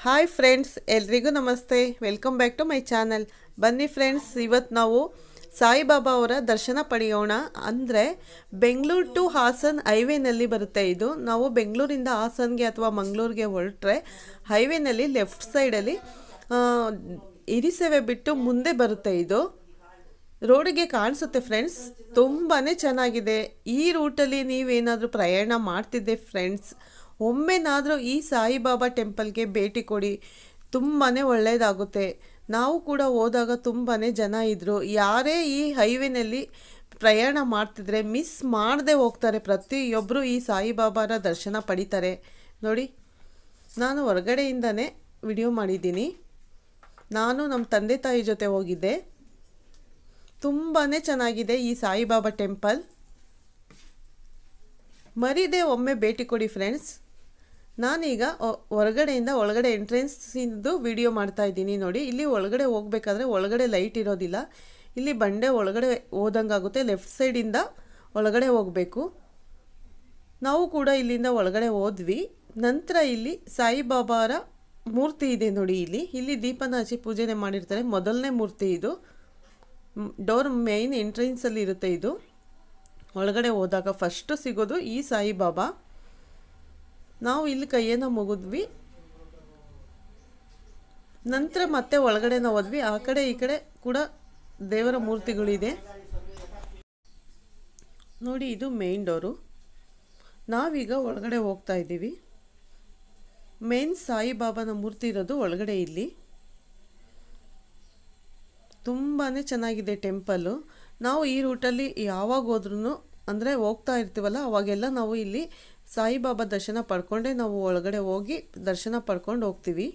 Hi friends, ಎಲ್ರಿಗೂ ನಮಸ್ತೆ. Welcome back to my channel. ಬನ್ನಿ ಫ್ರೆಂಡ್ಸ್, ಇವತ್ತು ನಾವು ಸಾಯಿಬಾಬಾ ಅವರ ದರ್ಶನ ಪಡೆಯೋಣ. ಅಂದರೆ ಬೆಂಗಳೂರು ಟು ಹಾಸನ್ ಹೈವೇನಲ್ಲಿ ಬರುತ್ತೆ ಇದು. ನಾವು ಬೆಂಗಳೂರಿಂದ ಹಾಸನ್ಗೆ ಅಥವಾ ಮಂಗಳೂರಿಗೆ ಹೊರಟ್ರೆ ಹೈವೇನಲ್ಲಿ ಲೆಫ್ಟ್ ಸೈಡಲ್ಲಿ ಇರಿಸೇವೆ ಬಿಟ್ಟು ಮುಂದೆ ಬರುತ್ತೆ ಇದು. ರೋಡಿಗೆ ಕಾಣಿಸುತ್ತೆ ಫ್ರೆಂಡ್ಸ್, ತುಂಬಾ ಚೆನ್ನಾಗಿದೆ. ಈ ರೂಟಲ್ಲಿ ನೀವೇನಾದರೂ ಪ್ರಯಾಣ ಮಾಡ್ತಿದ್ದೆ ಫ್ರೆಂಡ್ಸ್, ಒಮ್ಮೆನಾದರೂ ಈ ಸಾಯಿಬಾಬಾ ಟೆಂಪಲ್ಗೆ ಭೇಟಿ ಕೊಡಿ, ತುಂಬಾ ಒಳ್ಳೆಯದಾಗುತ್ತೆ. ನಾವು ಕೂಡ ಹೋದಾಗ ತುಂಬಾ ಜನ ಇದ್ದರು. ಯಾರೇ ಈ ಹೈವೇನಲ್ಲಿ ಪ್ರಯಾಣ ಮಾಡ್ತಿದ್ರೆ ಮಿಸ್ ಮಾಡದೆ ಹೋಗ್ತಾರೆ. ಪ್ರತಿಯೊಬ್ಬರು ಈ ಸಾಯಿಬಾಬಾರ ದರ್ಶನ ಪಡಿತಾರೆ. ನೋಡಿ, ನಾನು ಹೊರಗಡೆಯಿಂದನೇ ವಿಡಿಯೋ ಮಾಡಿದ್ದೀನಿ. ನಾನು ನಮ್ಮ ತಂದೆ ತಾಯಿ ಜೊತೆ ಹೋಗಿದ್ದೆ. ತುಂಬಾ ಚೆನ್ನಾಗಿದೆ ಈ ಸಾಯಿಬಾಬಾ ಟೆಂಪಲ್. ಮರಿದೇ ಒಮ್ಮೆ ಭೇಟಿ ಕೊಡಿ ಫ್ರೆಂಡ್ಸ್. ನಾನೀಗ ಹೊರಗಡೆಯಿಂದ ಒಳಗಡೆ ಎಂಟ್ರೆನ್ಸಿಂದು ವಿಡಿಯೋ ಮಾಡ್ತಾ ಇದ್ದೀನಿ. ನೋಡಿ, ಇಲ್ಲಿ ಒಳಗಡೆ ಹೋಗ್ಬೇಕಾದ್ರೆ ಒಳಗಡೆ ಲೈಟ್ ಇರೋದಿಲ್ಲ. ಇಲ್ಲಿ ಬಂಡೆ ಒಳಗಡೆ ಹೋದಂಗಾಗುತ್ತೆ. ಲೆಫ್ಟ್ ಸೈಡಿಂದ ಒಳಗಡೆ ಹೋಗಬೇಕು. ನಾವು ಕೂಡ ಇಲ್ಲಿಂದ ಒಳಗಡೆ ಹೋದ್ವಿ. ನಂತರ ಇಲ್ಲಿ ಸಾಯಿಬಾಬಾರ ಮೂರ್ತಿ ಇದೆ ನೋಡಿ. ಇಲ್ಲಿ ದೀಪನ ಹಚ್ಚಿ ಪೂಜೆನೆ ಮಾಡಿರ್ತಾರೆ. ಮೊದಲನೇ ಮೂರ್ತಿ ಇದು. ಡೋರ್ ಮೇಯ್ನ್ ಎಂಟ್ರೆನ್ಸಲ್ಲಿ ಇರುತ್ತೆ ಇದು. ಒಳಗಡೆ ಹೋದಾಗ ಫಸ್ಟು ಸಿಗೋದು ಈ ಸಾಯಿಬಾಬಾ. ನಾವು ಇಲ್ಲಿ ಕೈಯನ್ನು ಮುಗಿದ್ವಿ. ನಂತರ ಮತ್ತೆ ಒಳಗಡೆ ನಾವು ಹೋದ್ವಿ. ಆ ಕಡೆ ಈ ಕಡೆ ಕೂಡ ದೇವರ ಮೂರ್ತಿಗಳಿದೆ ನೋಡಿ. ಇದು ಮೇನ್ ಡೋರು. ನಾವೀಗ ಒಳಗಡೆ ಹೋಗ್ತಾ ಇದ್ದೀವಿ. ಮೇನ್ ಸಾಯಿಬಾಬಾನ ಮೂರ್ತಿ ಇರೋದು ಒಳಗಡೆ ಇಲ್ಲಿ. ತುಂಬಾ ಚೆನ್ನಾಗಿದೆ ಟೆಂಪಲ್ಲು. ನಾವು ಈ ರೂಟಲ್ಲಿ ಯಾವಾಗ ಹೋದ್ರೂ ಅಂದರೆ ಹೋಗ್ತಾ ಇರ್ತೀವಲ್ಲ, ಅವಾಗೆಲ್ಲ ನಾವು ಇಲ್ಲಿ ಸಾಯಿಬಾಬಾ ದರ್ಶನ ಪಡ್ಕೊಂಡೆ ನಾವು ಒಳಗಡೆ ಹೋಗಿ ದರ್ಶನ ಪಡ್ಕೊಂಡು ಹೋಗ್ತೀವಿ.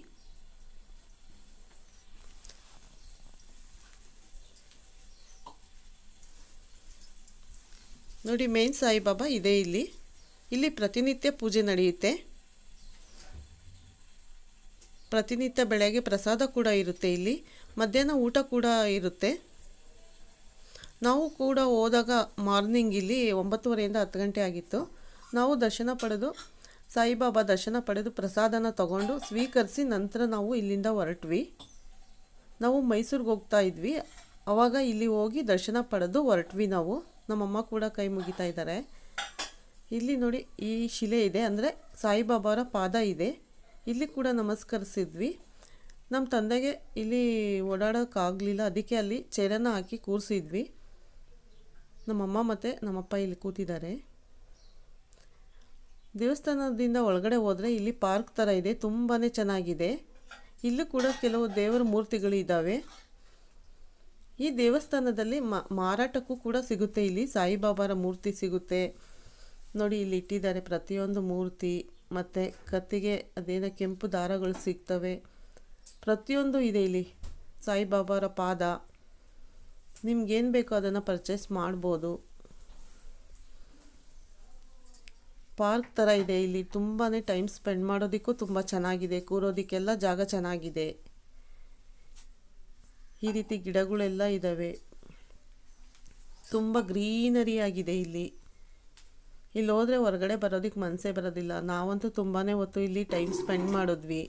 ನೋಡಿ, ಮೇನ್ ಸಾಯಿಬಾಬಾ ಇದೆ ಇಲ್ಲಿ. ಇಲ್ಲಿ ಪ್ರತಿನಿತ್ಯ ಪೂಜೆ ನಡೆಯುತ್ತೆ. ಪ್ರತಿನಿತ್ಯ ಬೆಳಗ್ಗೆ ಪ್ರಸಾದ ಕೂಡ ಇರುತ್ತೆ. ಇಲ್ಲಿ ಮಧ್ಯಾಹ್ನ ಊಟ ಕೂಡ ಇರುತ್ತೆ. ನಾವು ಕೂಡ ಹೋದಾಗ ಮಾರ್ನಿಂಗ್ ಇಲ್ಲಿ 9:30ಯಿಂದ 10 ಗಂಟೆ ಆಗಿತ್ತು. ನಾವು ದರ್ಶನ ಪಡೆದು ಸಾಯಿಬಾಬಾ ದರ್ಶನ ಪಡೆದು ಪ್ರಸಾದನ ತಗೊಂಡು ಸ್ವೀಕರಿಸಿ ನಂತರ ನಾವು ಇಲ್ಲಿಂದ ಹೊರಟ್ವಿ. ನಾವು ಮೈಸೂರಿಗೆ ಹೋಗ್ತಾ ಇದ್ವಿ. ಆವಾಗ ಇಲ್ಲಿ ಹೋಗಿ ದರ್ಶನ ಪಡೆದು ಹೊರಟ್ವಿ ನಾವು. ನಮ್ಮಮ್ಮ ಕೂಡ ಕೈ ಮುಗಿತಾ ಇದ್ದಾರೆ. ಇಲ್ಲಿ ನೋಡಿ, ಈ ಶಿಲೆ ಇದೆ, ಅಂದರೆ ಸಾಯಿಬಾಬಾರ ಪಾದ ಇದೆ. ಇಲ್ಲಿ ಕೂಡ ನಮಸ್ಕರಿಸಿದ್ವಿ. ನಮ್ಮ ತಂದೆಗೆ ಇಲ್ಲಿ ಓಡಾಡೋಕ್ಕಾಗಲಿಲ್ಲ, ಅದಕ್ಕೆ ಅಲ್ಲಿ ಚೇರನ್ನು ಹಾಕಿ ಕೂರಿಸಿದ್ವಿ. ನಮ್ಮಮ್ಮ ಮತ್ತು ನಮ್ಮಪ್ಪ ಇಲ್ಲಿ ಕೂತಿದ್ದಾರೆ. ದೇವಸ್ಥಾನದಿಂದ ಒಳಗಡೆ ಹೋದರೆ ಇಲ್ಲಿ ಪಾರ್ಕ್ ಥರ ಇದೆ, ತುಂಬಾ ಚೆನ್ನಾಗಿದೆ. ಇಲ್ಲೂ ಕೂಡ ಕೆಲವು ದೇವರ ಮೂರ್ತಿಗಳು ಇದ್ದಾವೆ. ಈ ದೇವಸ್ಥಾನದಲ್ಲಿ ಮಾರಾಟಕ್ಕೂ ಕೂಡ ಸಿಗುತ್ತೆ. ಇಲ್ಲಿ ಸಾಯಿಬಾಬಾರ ಮೂರ್ತಿ ಸಿಗುತ್ತೆ ನೋಡಿ. ಇಲ್ಲಿ ಇಟ್ಟಿದ್ದಾರೆ ಪ್ರತಿಯೊಂದು ಮೂರ್ತಿ. ಮತ್ತು ಕತ್ತಿಗೆ ಅದೇನೋ ಕೆಂಪು ದಾರಗಳು ಸಿಗ್ತವೆ. ಪ್ರತಿಯೊಂದು ಇದೆ ಇಲ್ಲಿ. ಸಾಯಿಬಾಬಾರ ಪಾದ, ನಿಮ್ಗೇನು ಬೇಕೋ ಅದನ್ನು ಪರ್ಚೇಸ್ ಮಾಡ್ಬೋದು. ಪಾರ್ಕ್ ಥರ ಇದೆ ಇಲ್ಲಿ. ತುಂಬಾ ಟೈಮ್ ಸ್ಪೆಂಡ್ ಮಾಡೋದಕ್ಕೂ ತುಂಬ ಚೆನ್ನಾಗಿದೆ. ಕೂರೋದಕ್ಕೆಲ್ಲ ಜಾಗ ಚೆನ್ನಾಗಿದೆ. ಈ ರೀತಿ ಗಿಡಗಳೆಲ್ಲ ಇದ್ದಾವೆ. ತುಂಬ ಗ್ರೀನರಿ ಆಗಿದೆ ಇಲ್ಲಿ. ಇಲ್ಲಿ ಹೋದರೆ ಹೊರಗಡೆ ಬರೋದಕ್ಕೆ ಮನಸ್ಸೇ ಬರೋದಿಲ್ಲ. ನಾವಂತೂ ತುಂಬಾ ಹೊತ್ತು ಇಲ್ಲಿ ಟೈಮ್ ಸ್ಪೆಂಡ್ ಮಾಡಿದ್ವಿ.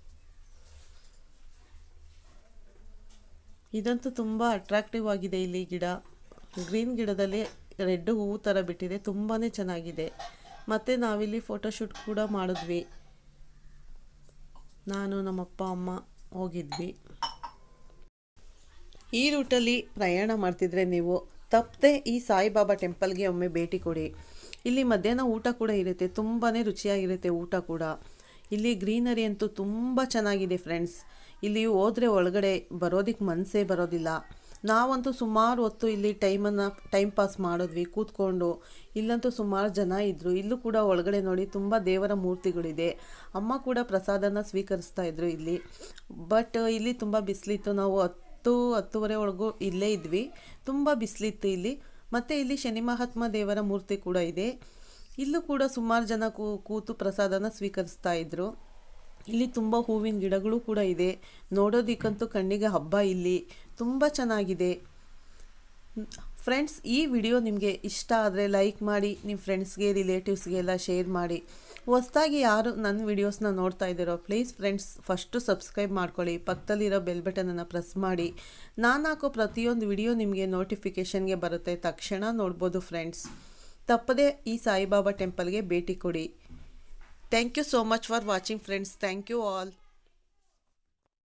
ಇದಂತೂ ತುಂಬ ಅಟ್ರಾಕ್ಟಿವ್ ಆಗಿದೆ. ಇಲ್ಲಿ ಗಿಡ, ಗ್ರೀನ್ ಗಿಡದಲ್ಲಿ ರೆಡ್ ಹೂವು ಥರ ಬಿಟ್ಟಿದೆ. ತುಂಬಾ ಚೆನ್ನಾಗಿದೆ. ಮತ್ತು ನಾವಿಲ್ಲಿ ಫೋಟೋಶೂಟ್ ಕೂಡ ಮಾಡಿದ್ವಿ. ನಾನು ನಮ್ಮಪ್ಪ ಅಮ್ಮ ಹೋಗಿದ್ವಿ. ಈ ರೂಟಲ್ಲಿ ಪ್ರಯಾಣ ಮಾಡ್ತಿದ್ರೆ ನೀವು ತಪ್ಪದೆ ಈ ಸಾಯಿಬಾಬಾ ಟೆಂಪಲ್ಗೆ ಒಮ್ಮೆ ಭೇಟಿ ಕೊಡಿ. ಇಲ್ಲಿ ಮಧ್ಯಾಹ್ನ ಊಟ ಕೂಡ ಇರುತ್ತೆ. ತುಂಬಾ ರುಚಿಯಾಗಿರುತ್ತೆ ಊಟ ಕೂಡ. ಇಲ್ಲಿ ಗ್ರೀನರಿ ಅಂತೂ ತುಂಬ ಚೆನ್ನಾಗಿದೆ ಫ್ರೆಂಡ್ಸ್. ಇಲ್ಲಿ ಹೋದರೆ ಒಳಗಡೆ ಬರೋದಕ್ಕೆ ಮನಸ್ಸೇ ಬರೋದಿಲ್ಲ. ನಾವಂತೂ ಸುಮಾರು ಹೊತ್ತು ಇಲ್ಲಿ ಟೈಮ್ ಪಾಸ್ ಮಾಡಿದ್ವಿ ಕೂತ್ಕೊಂಡು. ಇಲ್ಲಂತೂ ಸುಮಾರು ಜನ ಇದ್ದರು. ಇಲ್ಲೂ ಕೂಡ ಒಳಗಡೆ ನೋಡಿ ತುಂಬ ದೇವರ ಮೂರ್ತಿಗಳಿದೆ. ಅಮ್ಮ ಕೂಡ ಪ್ರಸಾದನ ಸ್ವೀಕರಿಸ್ತಾ ಇದ್ರು ಇಲ್ಲಿ. ಬಟ್ ಇಲ್ಲಿ ತುಂಬ ಬಿಸಿಲಿತ್ತು. ನಾವು 10-10:30 ಒಳಗೂ ಇಲ್ಲೇ ಇದ್ವಿ. ತುಂಬ ಬಿಸಿಲಿತ್ತು ಇಲ್ಲಿ. ಮತ್ತು ಇಲ್ಲಿ ಶನಿ ಮಹಾತ್ಮ ದೇವರ ಮೂರ್ತಿ ಕೂಡ ಇದೆ. ಇಲ್ಲೂ ಕೂಡ ಸುಮಾರು ಜನ ಕೂತು ಪ್ರಸಾದನ ಸ್ವೀಕರಿಸ್ತಾ ಇದ್ರು. ಇಲ್ಲಿ ತುಂಬ ಹೂವಿನ ಗಿಡಗಳು ಕೂಡ ಇದೆ. ನೋಡೋದಕ್ಕಂತೂ ಕಣ್ಣಿಗೆ ಹಬ್ಬ. ಇಲ್ಲಿ ತುಂಬ ಚೆನ್ನಾಗಿದೆ ಫ್ರೆಂಡ್ಸ್. ಈ ವಿಡಿಯೋ ನಿಮಗೆ ಇಷ್ಟ ಆದರೆ ಲೈಕ್ ಮಾಡಿ, ನಿಮ್ಮ ಫ್ರೆಂಡ್ಸ್ಗೆ ರಿಲೇಟಿವ್ಸ್ಗೆ ಎಲ್ಲ ಶೇರ್ ಮಾಡಿ. ಹೊಸದಾಗಿ ಯಾರು ನನ್ನ ವಿಡಿಯೋಸ್ನ ನೋಡ್ತಾ ಇದ್ದೀರೋ ಪ್ಲೀಸ್ ಫ್ರೆಂಡ್ಸ್ ಫಸ್ಟು ಸಬ್ಸ್ಕ್ರೈಬ್ ಮಾಡ್ಕೊಳ್ಳಿ, ಪಕ್ಕದಲ್ಲಿರೋ ಬೆಲ್ ಬಟನನ್ನು ಪ್ರೆಸ್ ಮಾಡಿ. ನಾನು ಹಾಕೋ ಪ್ರತಿಯೊಂದು ವಿಡಿಯೋ ನಿಮಗೆ ನೋಟಿಫಿಕೇಷನ್ಗೆ ಬರುತ್ತೆ, ತಕ್ಷಣ ನೋಡ್ಬೋದು ಫ್ರೆಂಡ್ಸ್. ತಪ್ಪದೇ ಈ ಸಾಯಿಬಾಬಾ ಟೆಂಪಲ್ಗೆ ಭೇಟಿ ಕೊಡಿ. Thank you so much for watching friends. Thank you all.